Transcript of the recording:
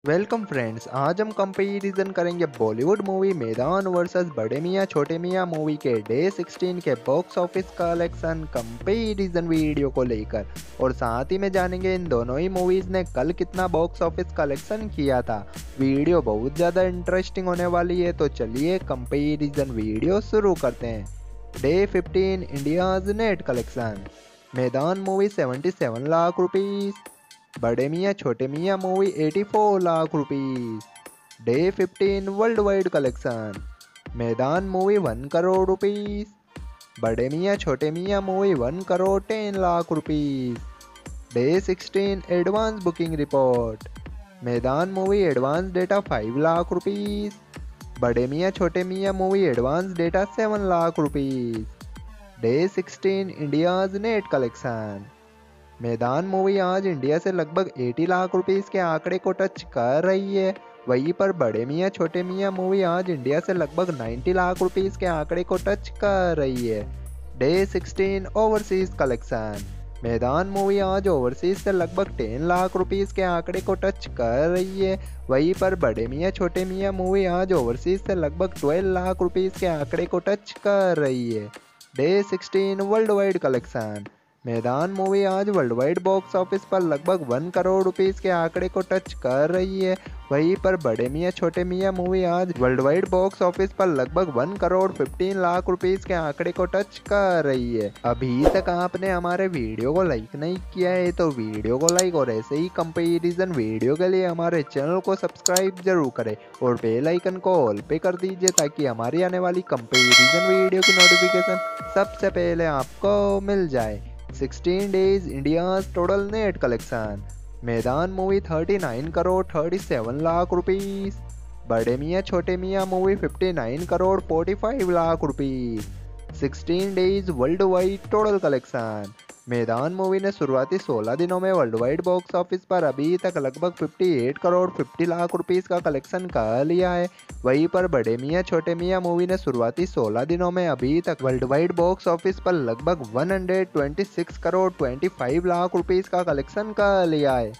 Welcome friends, आज हम comparison करेंगे बॉलीवुड मूवी मैदान वर्सेस बड़े मियाँ छोटे मियाँ मूवी के डे 16 के box office collection comparison video को लेकर। और साथ ही में जानेंगे इन दोनों ही मूवीज ने कल कितना बॉक्स ऑफिस कलेक्शन किया था। वीडियो बहुत ज़्यादा इंटरेस्टिंग होने वाली है, तो चलिए कंपैरिजन वीडियो शुरू करते हैं। Day 15 India's net collection. Maidan movie 77 lakh rupees, Bade Miyan Chote Miyan movie 84 lakh rupees. Day 15 world wide collection. Maidan movie 1 crore rupees, Bade Miyan Chote Miyan movie 1 crore 10 lakh rupees. Day 16 advance booking report. Maidan movie advance data 5 lakh rupees, Bade Miyan Chote Miyan movie advance data 7 lakh rupees. Day 16 India's net collection. Maidan movie आज India से लगभग 80 lakh rupees के आंकड़े को touch कर रही है। वहीं पर बड़े मियाँ छोटे मियाँ मूवी आज इंडिया से लगभग 90 लाख रुपीस के आंकड़े को टच कर रही है। Day 16 overseas collection. Maidan movie आज ओवरसीज से लगभग 10 लाख रुपीस के आंकड़े को टच कर रही है। वहीं पर बड़े मियाँ छोटे मियाँ मूवी आज ओवरसीज से लगभग 12 लाख रुपीस के आंकड़े को टच कर रही है। Day 16 world wide collection. Maidan movie आज वर्ल्ड वाइड बॉक्स ऑफिस पर लगभग 1 करोड़ रुपीस के आंकड़े को टच कर रही है। वहीं पर बड़े मियाँ छोटे मियाँ मूवी आज वर्ल्ड वाइड बॉक्स ऑफिस पर लगभग 1 करोड़ 15 लाख रुपीस के आंकड़े को टच कर रही है। अभी तक आपने हमारे वीडियो को लाइक नहीं किया है तो वीडियो को लाइक और ऐसे ही कंपैरिजन वीडियो के लिए हमारे चैनल को सब्सक्राइब जरूर करें और बेल आइकन को ऑल पे कर दीजिए, ताकि हमारी आने वाली कंपैरिजन वीडियो की नोटिफिकेशन सबसे पहले आपको मिल जाए। 16 days India's total net collection. Maidan movie 39 crore 37 lakh rupees, Bade Miyan Chote Miyan movie 59 crore 45 lakh rupees. 16 days world wide total collection. Maidan movie ने शुरुआती 16 दिनों में वर्ल्ड वाइड बॉक्स ऑफिस पर अभी तक लगभग 58 करोड़ 50 लाख रुपीस का कलेक्शन कर लिया है। वहीं पर बड़े मियाँ छोटे मियाँ मूवी ने शुरुआती 16 दिनों में अभी तक वर्ल्ड वाइड बॉक्स ऑफिस पर लगभग 126 करोड़ 25 लाख रुपीस का कलेक्शन कर लिया है।